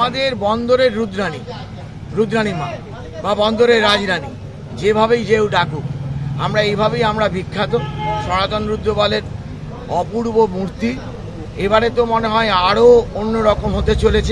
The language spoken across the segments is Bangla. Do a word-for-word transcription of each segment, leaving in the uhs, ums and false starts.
আমাদের বন্দরের রুদ্রানি রুদ্রানি মা বা বন্দরের রাজরানী, যেভাবেই যেও ডাকুক, আমরা এইভাবেই আমরা বিখ্যাত। সনাতন রুদ্র বলের অপূর্ব মূর্তি এবারে তো মনে হয় আরো অন্যরকম হতে চলেছে।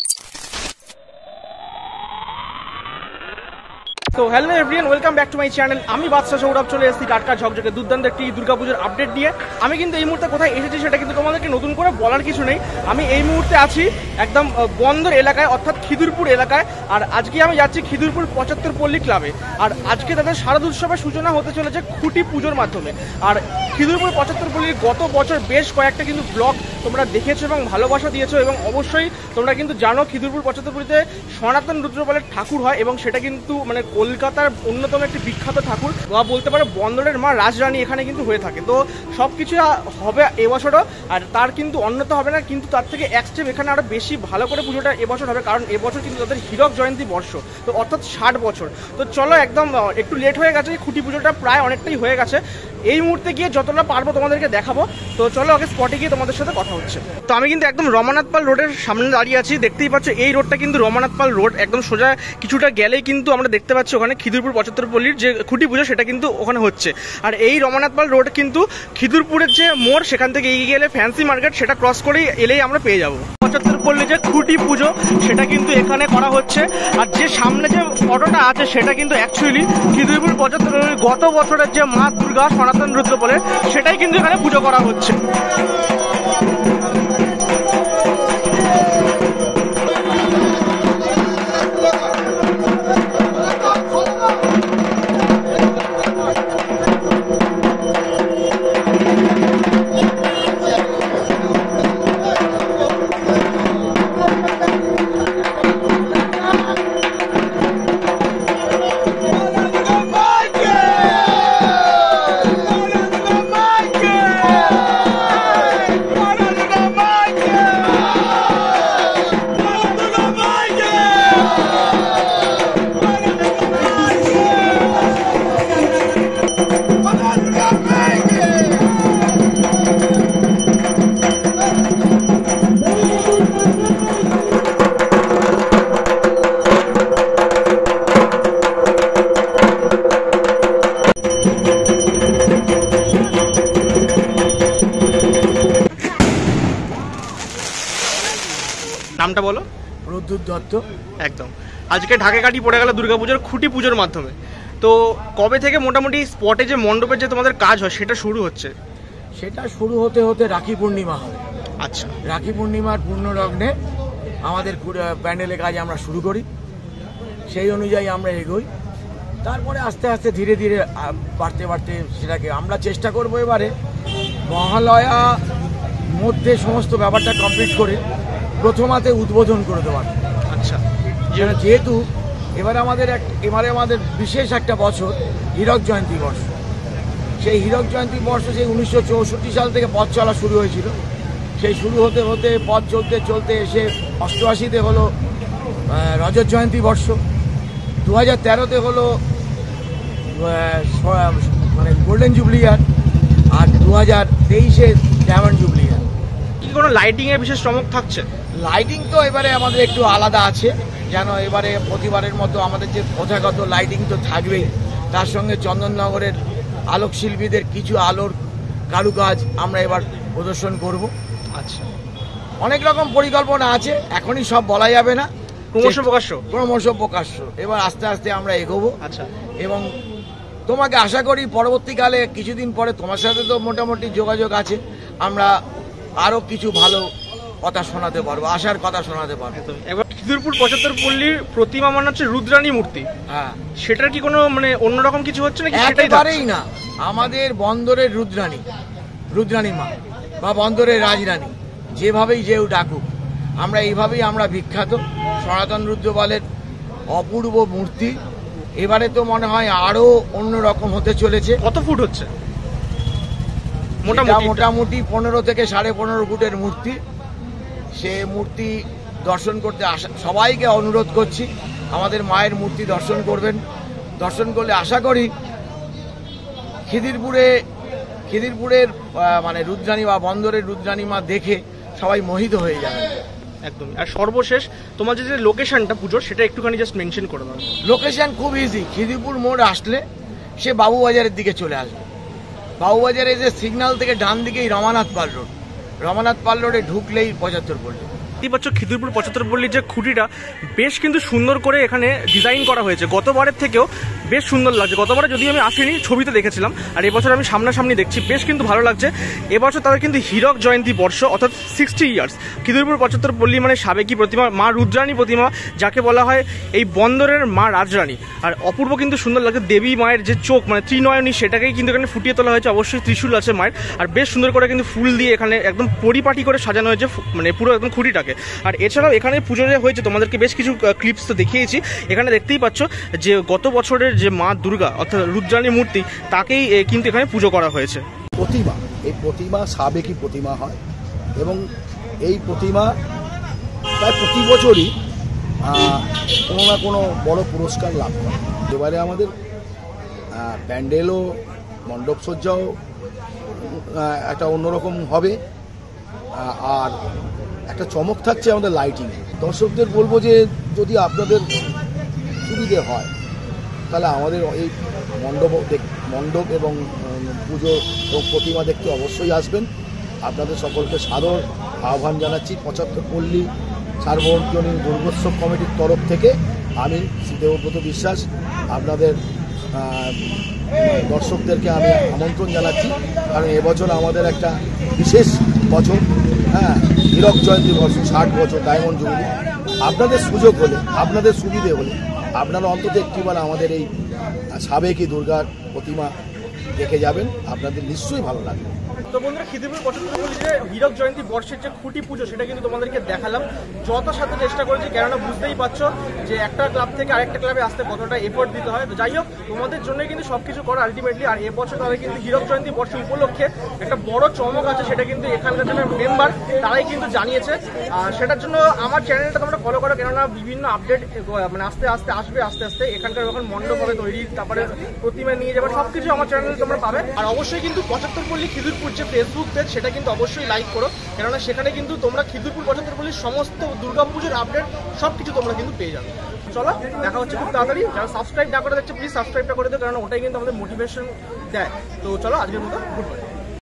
তো hello everyone, welcome back to my channel. আমি বাদশা সৌরভ চলে এসেছি টাটকা ঝকঝকে দুর্দান্ত একটি দুর্গাপুজোর আপডেট নিয়ে। আমি কিন্তু এই মুহূর্তে কোথায় এসেছি সেটা কিন্তু তোমাদেরকে নতুন করে বলার কিছু নেই। আমি এই মুহূর্তে আছি একদম বন্দর এলাকায়, অর্থাৎ খিদিরপুর এলাকায়। আর আজকে আমি যাচ্ছি খিদিরপুর পঁচাত্তর পল্লী ক্লাবে। আর আজকে তাদের শারদ উৎসবের সূচনা হতে চলেছে খুঁটি পুজোর মাধ্যমে। আর খিদিরপুর পঁচাত্তর পল্লীর গত বছর বেশ কয়েকটা কিন্তু ব্লগ তোমরা দেখেছো এবং ভালোবাসা দিয়েছো, এবং অবশ্যই তোমরা কিন্তু জানো খিদিরপুর পঁচাত্তর পল্লীতে সনাতন রুদ্র বলের ঠাকুর হয়, এবং সেটা কিন্তু মানে কলকাতার অন্যতম একটি বিখ্যাত ঠাকুর বা বলতে পারো বন্দরের মা রাজরানী এখানে কিন্তু হয়ে থাকে। তো সব কিছু হবে এবছরও, আর তার কিন্তু অন্যতা হবে না, কিন্তু তার থেকে এক স্টেপ এখানে আরও বেশি ভালো করে পুজোটা এবছর হবে, কারণ এবছর কিন্তু তাদের হীরক জয়ন্তী বর্ষ, তো অর্থাৎ ষাট বছর। তো চলো, একদম একটু লেট হয়ে গেছে, খুঁটি পুজোটা প্রায় অনেকটাই হয়ে গেছে। এই মুহূর্তে গিয়ে যতটা পারবো তোমাদেরকে দেখাবো। তো চলো আগে স্পটে গিয়ে তোমাদের সাথে কথা হচ্ছে। তো আমি কিন্তু একদম রমানাথ পাল রোডের সামনে দাঁড়িয়ে আছি, দেখতেই পাচ্ছ এই রোডটা কিন্তু রমানাথ পাল রোড। একদম সোজা কিছুটা গেলেই কিন্তু আমরা দেখতে পাচ্ছি ওখানে খিদিরপুর পঁচাত্তর পল্লীর যে খুঁটি পুজো সেটা কিন্তু ওখানে হচ্ছে। আর এই রমানাথ পাল রোড কিন্তু খিদিরপুরের যে মোড় সেখান থেকে এগিয়ে গেলে ফ্যান্সি মার্কেট, সেটা ক্রস করেই এলেই আমরা পেয়ে যাবো পঁচাত্তর পল্লী যে খুঁটি পুজো সেটা কিন্তু এখানে করা হচ্ছে। আর যে সামনে যে ফটোটা আছে সেটা কিন্তু অ্যাকচুয়ালি খিদিরপুর পঁচাত্তর গত বছরের যে মা দুর্গা সনাতন রুদ্র বলে সেটাই কিন্তু এখানে পুজো করা হচ্ছে। নামটা বলো। প্রদ্যুৎ দত্ত। একদম। আজকে ঢাকে কাটি পড়ে গেল দুর্গাপুজোর খুঁটি পুজোর মাধ্যমে। তো কবে থেকে মোটামুটি স্পটে যে মণ্ডপের যে তোমাদের কাজ হয় সেটা শুরু হচ্ছে? সেটা শুরু হতে হতে রাখি পূর্ণিমা হবে। আচ্ছা, রাখি পূর্ণিমার পূর্ণ লগ্নে আমাদের প্যান্ডেলের কাজ আমরা শুরু করি, সেই অনুযায়ী আমরা এগোই। তারপরে আস্তে আস্তে ধীরে ধীরে বাড়তে বাড়তে সেটাকে আমরা চেষ্টা করবো এবারে মহালয়া মধ্যে সমস্ত ব্যাপারটা কমপ্লিট করে প্রথমাতে উদ্বোধন করে দেওয়ার। আচ্ছা, যেহেতু এবারে আমাদের এক এবারে আমাদের বিশেষ একটা বছর হীরক জয়ন্তী বর্ষ। সেই হীরক জয়ন্তী বর্ষ সেই উনিশশো চৌষট্টি সাল থেকে পথ চলা শুরু হয়েছিল। সেই শুরু হতে হতে পথ চলতে চলতে এসে অষ্টআশিতে হলো রজত জয়ন্তী বর্ষ, দু হাজার তেরোতে হলো মানে গোল্ডেন জুবলি ইয়ার, আর দু হাজার তেইশে ডায়মন্ড জুবলি ইয়ার। কি কোনো লাইটিংয়ের বিশেষ চমক থাকছে? লাইটিং তো এবারে আমাদের একটু আলাদা আছে, যেন এবারে প্রতিবারের মতো আমাদের যে প্রথাগত লাইটিং তো থাকবেই, তার সঙ্গে চন্দননগরের আলোকশিল্পীদের কিছু আলোর কারুকাজ আমরা এবার প্রদর্শন করব। আচ্ছা, অনেক রকম পরিকল্পনা আছে, এখনই সব বলা যাবে না, ক্রমশ প্রকাশ্য ক্রমশ প্রকাশ্য এবার আস্তে আস্তে আমরা এগোবো। আচ্ছা, এবং তোমাকে আশা করি পরবর্তীকালে কিছুদিন পরে তোমার সাথে তো মোটামুটি যোগাযোগ আছে, আমরা আরো কিছু ভালো কথা শোনাতে পারবো, আশার কথা শোনাতে পারবো। এবার খিদিরপুর পঁচাত্তর পল্লীর প্রতিমা মানে হচ্ছে রুদ্রানি মূর্তি, হ্যাঁ, সেটার কি কোনো মানে অন্যরকম কিছু হচ্ছে নাকি? একেবারেই না, আমাদের বন্দরের রুদ্রানি রুদ্রানি মা বা বন্দরের রাজরানী, যেভাবেই যেও ডাকুক, আমরা এইভাবেই আমরা বিখ্যাত। সনাতন রুদ্র বলের অপূর্ব মূর্তি এবারে তো মনে হয় আরো অন্যরকম হতে চলেছে। কত ফুট হচ্ছে? মোটামুটি পনেরো থেকে সাড়ে পনেরো ফুটের মূর্তি। সে মূর্তি দর্শন করতে আসা সবাইকে অনুরোধ করছি, আমাদের মায়ের মূর্তি দর্শন করবেন। দর্শন করলে আশা করি খিদিরপুরে খিদিরপুরের মানে রুদ্রানী বা বন্দরের রুদ্রানী মা দেখে সবাই মোহিত হয়ে যাবে। একদম। আর সর্বশেষ তোমার যে লোকেশনটা পুজোর সেটা একটুখানি জাস্ট মেনশন করে দাও। লোকেশন খুব ইজি, খিদিরপুর মোড় আসলে সে বাবুবাজারের দিকে চলে আসবে। বাবুবাজারে যে সিগন্যাল থেকে ডান দিকেই রমানাথ পাল রোড, রমানাথ পাল রোডে ঢুকলেই পঁচাত্তর পল্লী। দেখতেই পাচ্ছ খিদিরপুর পঁচাত্তর পল্লীর যে খুঁটিটা বেশ কিন্তু সুন্দর করে এখানে ডিজাইন করা হয়েছে, গতবারের থেকেও বেশ সুন্দর লাগছে। গতবারে যদি আমি আসিনি, ছবিতে দেখেছিলাম, আর এবছর আমি সামনাসামনি দেখছি, বেশ কিন্তু ভালো লাগছে। এবছর তাদের কিন্তু হীরক জয়ন্তী বর্ষ, অর্থাৎ সিক্সটি ইয়ার্স। খিদিরপুর পঁচাত্তর পল্লী মানে সাবেকি প্রতিমা মা রুদ্রানী প্রতিমা, যাকে বলা হয় এই বন্দরের মা রাজরানী। আর অপূর্ব কিন্তু সুন্দর লাগছে। দেবী মায়ের যে চোখ মানে ত্রিনয়নী, সেটাকেই কিন্তু এখানে ফুটিয়ে তোলা হয়েছে। অবশ্যই ত্রিশূল আছে মায়ের, আর বেশ সুন্দর করে কিন্তু ফুল দিয়ে এখানে একদম পরিপাটি করে সাজানো হয়েছে, মানে পুরো একদম খুঁটিটাকে। আর এছাড়াও এখানে পুজো যে হয়েছে তোমাদেরকে বেশ কিছু ক্লিপস তো দেখিয়েছি। এখানে দেখতেই পাচ্ছ যে গত বছরের যে মা দুর্গা অর্থাৎ রুদ্রানী মূর্তি, তাকেই কিন্তু এখানে পুজো করা হয়েছে। প্রতিমা, এই প্রতিমা সাবেকি প্রতিমা হয় এবং এই প্রতিমা প্রায় প্রতি বছরই কোনো না কোনো বড় পুরস্কার লাভ করে। এবারে আমাদের প্যান্ডেলও মণ্ডপসজ্জাও একটা অন্যরকম হবে, আর একটা চমক থাকছে আমাদের লাইটিং। দর্শকদের বলবো যে যদি আপনাদের সুবিধে হয় তাহলে আমাদের এই মণ্ডপ মণ্ডপ এবং পুজো এবং প্রতিমা দেখতে অবশ্যই আসবেন। আপনাদের সকলকে সাদর আহ্বান জানাচ্ছি। পঁচাত্তর পল্লী সার্বজনীন দুর্গোৎসব কমিটির তরফ থেকে আমি শ্রীদেবব্রত বিশ্বাস আপনাদের দর্শকদেরকে আমি আমন্ত্রণ জানাচ্ছি, কারণ এবছর আমাদের একটা বিশেষ বছর, হ্যাঁ, হীরক জয়ন্তী বর্ষ, ষাট বছর ডায়মন্ড জুবলি। আপনাদের সুযোগ হলে, আপনাদের সুবিধে হলে আপনারা অন্তত একটিবার আমাদের এই সাবেকি দুর্গার প্রতিমা দেখে যাবেন, আপনাদের নিশ্চয়ই ভালো লাগবে। তো বন্ধুরা, খিদিরপুর পঁচাত্তর পল্লী যে হীরক জয়ন্তী বর্ষের যে খুঁটি পুজো, সেটা কিন্তু তোমাদেরকে দেখালাম। যত সাথে চেষ্টা করেছি, কেননা বুঝতেই পারছো যে একটা ক্লাব থেকে আরেকটা ক্লাবে আসতে কতটা এফোর্ট দিতে হয়। তো যাই হোক, তোমাদের জন্যই কিন্তু সবকিছু করা আলটিমেটলি। আর এবছর তাদের কিন্তু হীরক জয়ন্তী বর্ষ উপলক্ষে একটা বড় চমক আছে, সেটা কিন্তু এখানকার যারা মেম্বার তারাই কিন্তু জানিয়েছে। আর সেটার জন্য আমার চ্যানেলটা তোমরা ফলো করো, কেননা বিভিন্ন আপডেট মানে আস্তে আস্তে আসবে। আস্তে আস্তে এখানকার যখন মণ্ডপ হবে তৈরি, তারপরে প্রতিমা নিয়ে যাবে, সবকিছু আমার চ্যানেলে তোমরা পাবে। আর অবশ্যই কিন্তু পঁচাত্তর পল্লী খিদিরপুর যে ফেসবুক পেজ, সেটা কিন্তু অবশ্যই লাইক করো, কেননা সেখানে কিন্তু তোমরা খিদিরপুর পঁচাত্তর পল্লীর সমস্ত দুর্গাপুজোর আপডেট সবকিছু তোমরা কিন্তু পেয়ে যাবে। চলো, দেখা হচ্ছে খুব তাড়াতাড়ি। যারা সাবস্ক্রাইব না করে দেখছে, প্লিজ সাবস্ক্রাইবটা করে দেবে, কারণ ওটাই কিন্তু আমাদের মোটিভেশন দেয়। তো চলো, আজকের মতো গুড বাই।